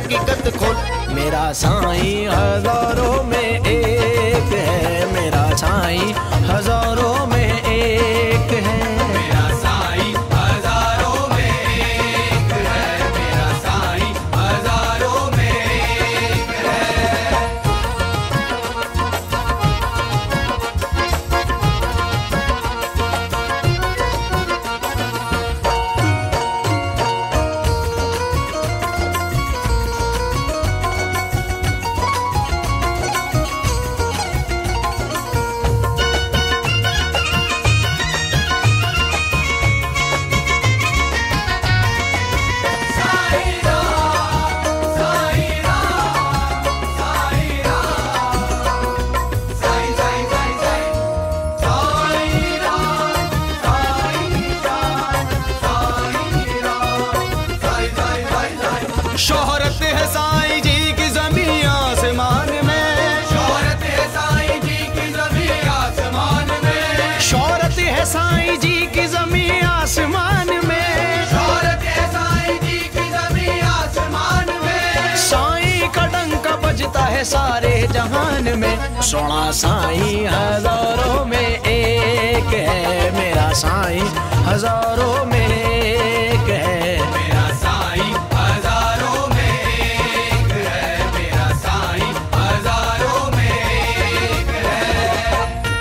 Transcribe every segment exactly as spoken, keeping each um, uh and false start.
हकीकत खोल। मेरा साईं हजारों में एक है, मेरा साईं हजारों में एक है। मेरा साईं हजारों में एक है, मेरा साईं हजारों में एक है। शोहरत है साईं जी की ज़मीन आसमान में, शोहरत है साईं जी की ज़मीन आसमान में, शोहरत है साईं जी की ज़मीन आसमान में, शोहरत है साईं जी की ज़मीन आसमान में। साईं का डंका बजता है सारे जहान में। सोना साईं हजारों में एक है, मेरा साईं हजारों में एक है। मेरा साईं हजारों में एक है, मेरा साईं हजारों में एक है।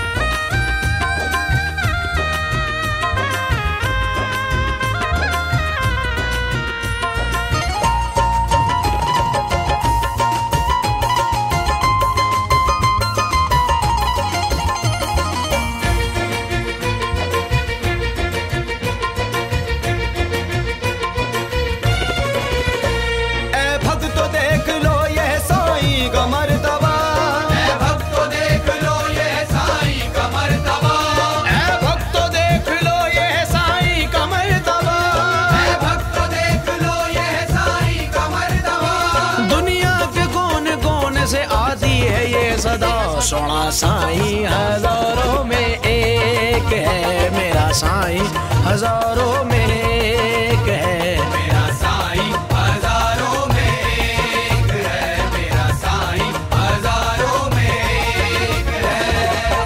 ए भक्तो देख लो ये साईं का मर्तबा, ऐ भक्तों देख लो ये साईं का मर्तबा, ए भक्तो देख लो ये साईं का मर्तबा। ऐ भक्तों देख लो ये साईं का मर्तबा। दुनिया के कोने कोने से आती है ये सदा। सोना साईं हजारों में एक है, मेरा साईं हजारों में एक है। मेरा साईं हजारों में एक है, मेरा साईं हजारों में एक है।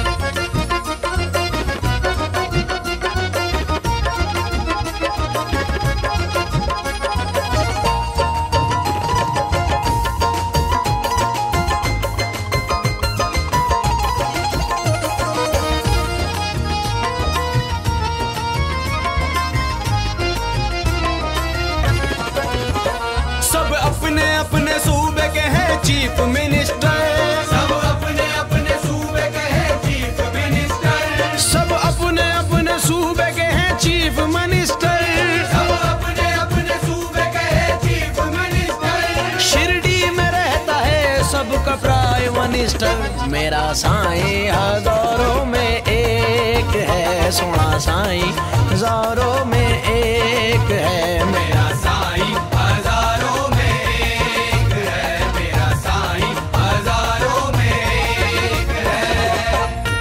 सब अपने अपने सूबे के हैं चीफ मिनिस्टर, सब अपने अपने सूबे के हैं चीफ मिनिस्टर, सब अपने अपने सूबे के हैं चीफ मिनिस्टर। सब अपने अपने सूबे के हैं चीफ मिनिस्टर। शिरडी में रहता है सबका प्राइम मिनिस्टर। मेरा साईं हजारों में एक है, सोना साईं हजारों में एक है। मेरा साईं हजारों में एक है, मेरा साईं हजारों में एक है।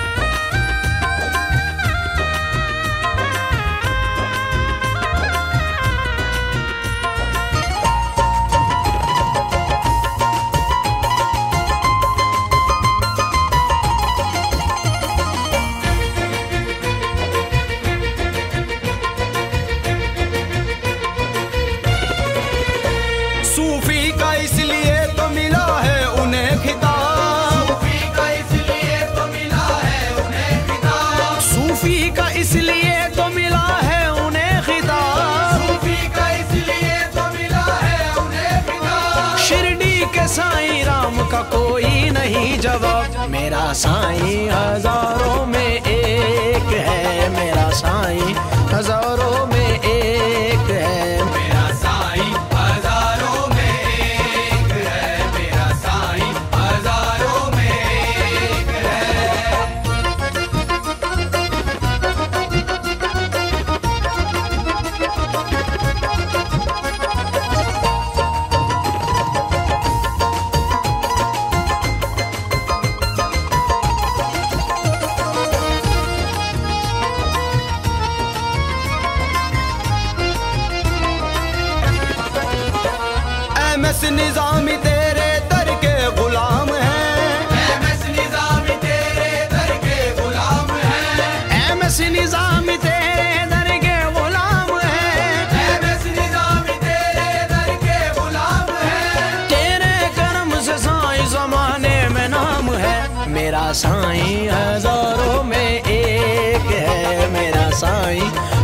सूफी का इसलिए तो मिला है उन्हें खिताब, सूफी का इसलिए तो मिला है उन्हें खिताब, सूफी का इसलिए तो मिला है उन्हें खिताब। सूफी का इसलिए तो मिला है उन्हें खिताब। शिरडी के साईं राम का कोई नहीं जवाब। मेरा साईं हजारों में एक है, मेरा साईं हजारों में एक है। मेरा साईं हजारों में एक है, मेरा साईं हजारों में एक है। निजामी तेरे दर के गुलाम हैं, एम एस निजामी तेरे दर के गुलाम हैं, एम एस निजामी तेरे दर के गुलाम हैं, एम एस निजामी तेरे दर के गुलाम हैं। तेरे करम से साईं जमाने में नाम है, मेरा साईं हजारों में एक है, मेरा साईं